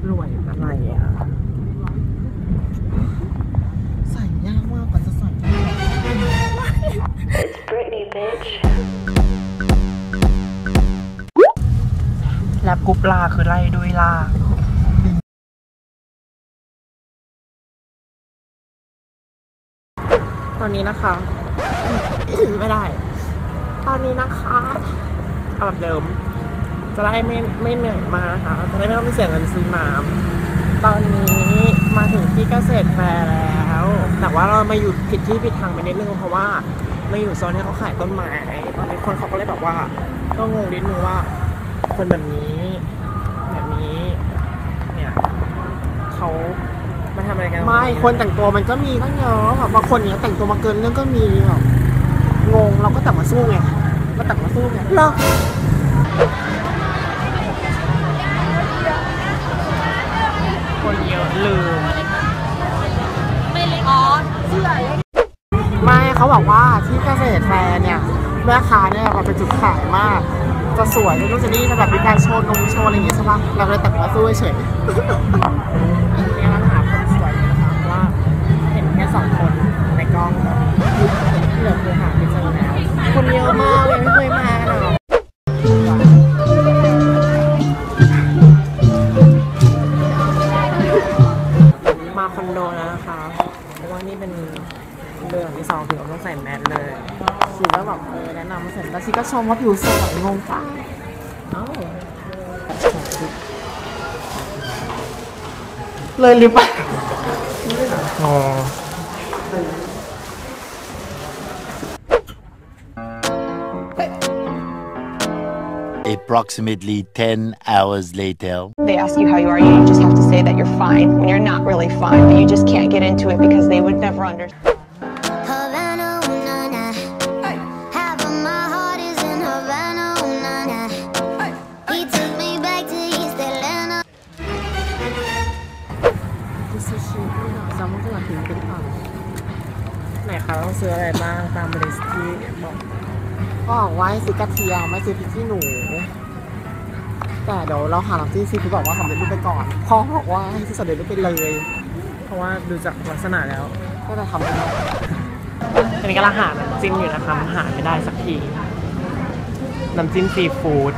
รวยอะไรอ่ะใส่ยากมากกว่าจะใส่แล้วกุ๊บลาคือไล่ด้วยลาตอนนี้นะคะ ไม่ได้ตอนนี้นะคะเอาแบบเดิมจะได้ไม่เหนื่อยมากนะคะจะได้ไม่ต้องไปเสียเงินซื้อน้ำตอนนี้มาถึงที่เกษตรแฟร์แล้วแต่ว่าเรามาอยู่ผิดที่ผิดทางไปนิดนึงเพราะว่ามาอยู่โซนที่เขาขายต้นไม้ตอนนี้คนเขาก็เลยแบบว่าก็งงนิดนึงว่าคนแบบนี้เนี่ยเขามาทำอะไรกันไม่คนแต่งตัวมันก็มีตั้งเยอะแบบบางคนเนี้ยแต่งตัวมาเกินเรื่องก็มีแบบงงเราก็แต่มาสู้ไงก็แต่มาสู้ไงเหรอคนเยอะลืมไม่เล็กอ๋อเสื้อไม่เขาบอกว่าที่เกษตรแฟร์เนี่ยแม่ค้าเนี่ยมันเป็นจุดขายมากจะสวยนู่นจะนี่จะแบบมีการโชว์โชว์อะไรอย่างเงี้ยใช่ปะเราเลยแต่งมาสู้เฉยเนี่ยเราหาคนสวยนะคะเพราะว่าเห็นแค่2 คนในกล้องที่เราเคยหาไม่เจอแล้วคนเยอะมากเลยไม่เคยมาหรอกมาคอนโดแล้วนะคะเพราะว่านี่เป็นเรื่องที่2ถึงเราต้องใส่แมสเลยชีก็แบบแนะนำมาเสร็จแล้วชีก็ชมว่าผิวสวยงงปะเลยหรือเปล่าอ๋อ Approximately 10 hours later. They ask you how you are, you just have to say that you're fine when you're not really fine, but you just can't get into it because they would never understand. ไหนคะต้องซื้ออะไรบ้างตามลิสต์ที่บอกก็บอกว่าให้ซื้อกระเทียมไม่ซื้อพริกขี้หนูแต่เดี๋ยวเราหาน้ำจิ้มซีฟู้ดบอกว่าสำเร็จรูปไปก่อนพ่อบอกว่าให้ซื้อสำเร็จรูปไปเลยเพราะว่าดูจากลักษณะแล้วก็จะทำได้อันนี้ก็ราหาน้ำจิ้มอยู่นะคะหาไม่ได้สักทีน้ำจิ้มซีฟู้ด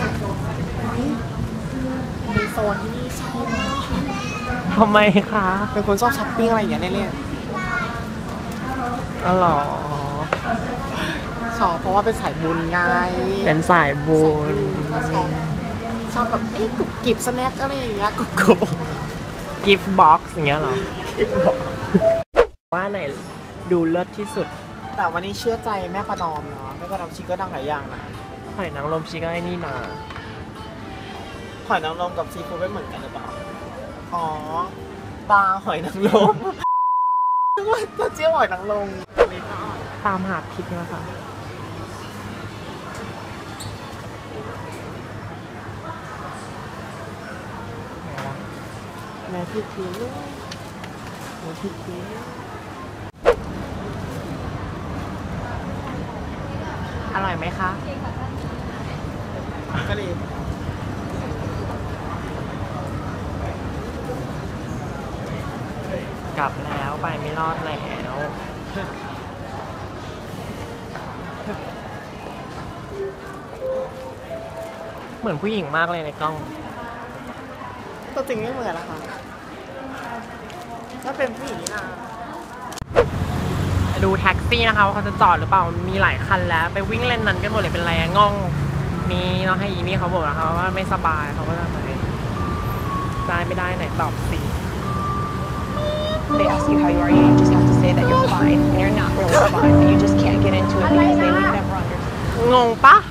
ในโซนที่นี่ชอบมากทำไมคะเป็นคนชอบช้อปปิ้งอะไรอย่างเงี้ยเนี่ยอ๋อเหรอชอบเพราะว่าเป็นสายบุญไงเป็นสายบุญชอบแบบกุบกิบสแน็คอะไรอย่างเงี้ยกุบกิฟต์บ็อกซ์อย่างเงี้ยเหรอว่าไหนดูเลิศที่สุดแต่วันนี้เชื่อใจแม่ประนอมเนาะแม่ประนอมชีก็ดังหลายอย่างนะหอยนางรมชีก็ไอ้นี่มาหอยนางรมกับซีฟู้ดไม่เหมือนกันหรือเปล่าอ๋อปลาหอยนางรมจะเจี๊ยบหอยนางรมตามหาผิดนะคะแม่ผิดทีลูกแม่ผิดทีอร่อยไหมคะก็ดีกลับแล้วไปไม่รอดแล้วเหมือนผู้หญิงมากเลยในกล้องตัวจริงไม่เหมือนนะคะถ้าเป็นผู้หญิงนี่นะดูแท็กซี่นะคะว่าเขาจะจอดหรือเปล่ามีหลายคันแล้วไปวิ่งเล่นนั้นกันหมดเลยเป็นไรง่องมีเราให้อีนี่เขาบอกนะคะว่าไม่สบายเขาก็ทำไมได้ไม่ได้ไหนตอบสิ They ask you how you are, you just have to say that you're fine when you're not really fine, but you just can't get into it because they would never understand. งงปะ